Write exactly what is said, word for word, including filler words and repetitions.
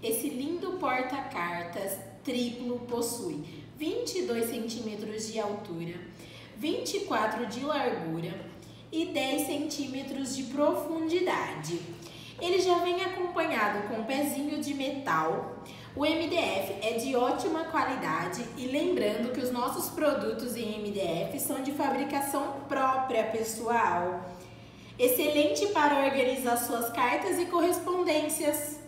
Esse lindo porta-cartas triplo possui vinte e dois centímetros de altura, vinte e quatro de largura e dez centímetros de profundidade. Ele já vem acompanhado com um pezinho de metal. O M D F é de ótima qualidade e lembrando que os nossos produtos em M D F são de fabricação própria, pessoal. Excelente para organizar suas cartas e correspondências.